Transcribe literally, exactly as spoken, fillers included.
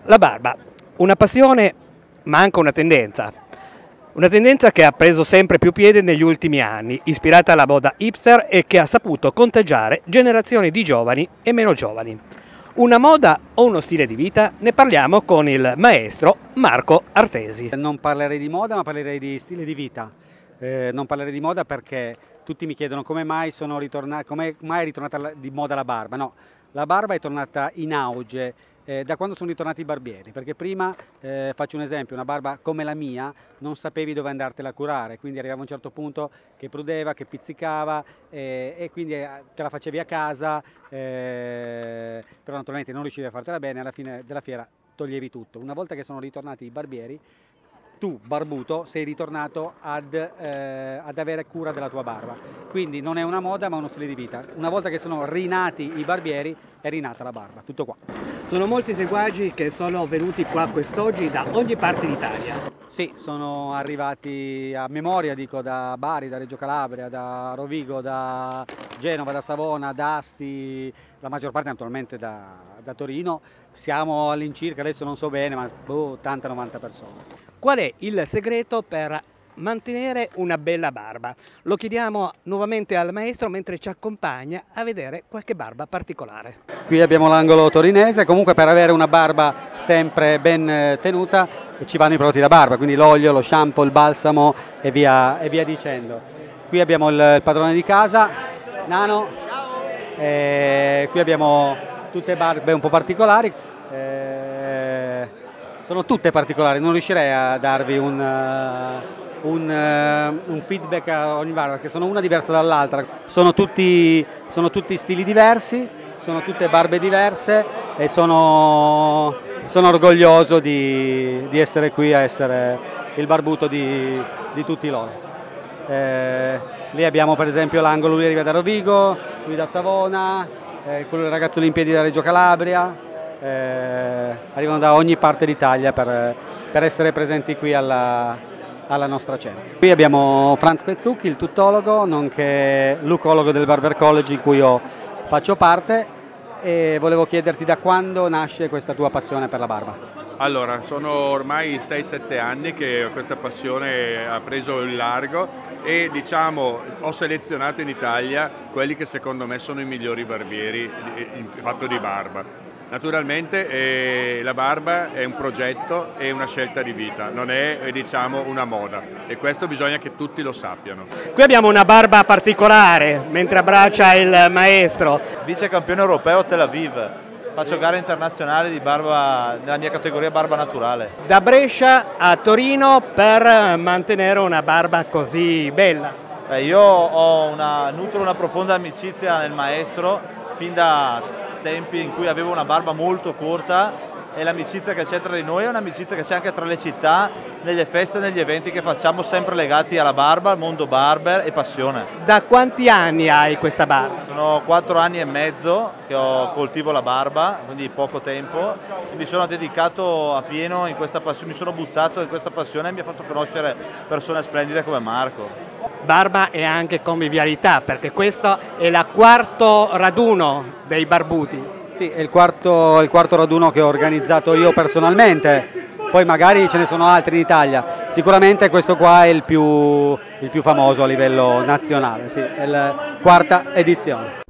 La barba, una passione ma anche una tendenza. Una tendenza che ha preso sempre più piede negli ultimi anni, ispirata alla moda hipster e che ha saputo contagiare generazioni di giovani e meno giovani. Una moda o uno stile di vita? Ne parliamo con il maestro Marco Artesi. Non parlerei di moda, ma parlerei di stile di vita. Eh, non parlerei di moda perché tutti mi chiedono come mai, sono ritorna- come mai è ritornata la- di moda la barba. No, la barba è tornata in auge eh, da quando sono ritornati i barbieri, perché prima, eh, faccio un esempio, una barba come la mia non sapevi dove andartela a curare, quindi arrivava a un certo punto che prudeva, che pizzicava eh, e quindi eh, te la facevi a casa, eh, però naturalmente non riuscivi a fartela bene, alla fine della fiera toglievi tutto. Una volta che sono ritornati i barbieri, tu barbuto sei ritornato ad, eh, ad avere cura della tua barba, quindi non è una moda ma uno stile di vita. Una volta che sono rinati i barbieri è rinata la barba, tutto qua. Sono molti seguaci che sono venuti qua quest'oggi da ogni parte d'Italia. Sì, sono arrivati a memoria, dico, da Bari, da Reggio Calabria, da Rovigo, da Genova, da Savona, da Asti, la maggior parte naturalmente da, da Torino. Siamo all'incirca, adesso non so bene, ma boh, ottanta novanta persone. Qual è il segreto per mantenere una bella barba? Lo chiediamo nuovamente al maestro mentre ci accompagna a vedere qualche barba particolare. Qui abbiamo l'angolo torinese, comunque per avere una barba sempre ben tenuta ci vanno i prodotti da barba, quindi l'olio, lo shampoo, il balsamo e via, e via dicendo. Qui abbiamo il, il padrone di casa, Nano, e qui abbiamo tutte barbe un po' particolari. Eh, sono tutte particolari, non riuscirei a darvi un, uh, un, uh, un feedback a ogni barba, perché sono una diversa dall'altra. Sono tutti, sono tutti stili diversi, sono tutte barbe diverse e sono, sono orgoglioso di, di essere qui a essere il barbuto di, di tutti loro. Eh, lì abbiamo per esempio l'angolo, lui arriva da Rovigo, lui da Savona, eh, quello del ragazzo Olimpiadi da Reggio Calabria. Eh, arrivano da ogni parte d'Italia per, per essere presenti qui alla, alla nostra cena. Qui abbiamo Franz Pezzucchi, il tuttologo, nonché lucologo del Barber College in cui io faccio parte, e volevo chiederti da quando nasce questa tua passione per la barba? Allora, sono ormai sei sette anni che questa passione ha preso il largo e diciamo ho selezionato in Italia quelli che secondo me sono i migliori barbieri in fatto di barba. Naturalmente eh, la barba è un progetto e una scelta di vita, non è eh, diciamo una moda, e questo bisogna che tutti lo sappiano. Qui abbiamo una barba particolare mentre abbraccia il maestro. Vice campione europeo a Tel Aviv, faccio gare internazionali di barba nella mia categoria barba naturale. Da Brescia a Torino per mantenere una barba così bella. Eh, io ho una, nutro una profonda amicizia nel maestro fin da tempi in cui avevo una barba molto corta, e l'amicizia che c'è tra di noi è un'amicizia che c'è anche tra le città, nelle feste e negli eventi che facciamo, sempre legati alla barba, al mondo barber e passione. Da quanti anni hai questa barba? Sono quattro anni e mezzo che ho, coltivo la barba, quindi poco tempo, e mi sono dedicato a pieno in questa passione, mi sono buttato in questa passione e mi ha fatto conoscere persone splendide come Marco. Barba e anche convivialità, perché questo è il quarto raduno dei barbuti. Sì, è il quarto, il quarto raduno che ho organizzato io personalmente, poi magari ce ne sono altri in Italia, sicuramente questo qua è il più, il più famoso a livello nazionale, sì, è la quarta edizione.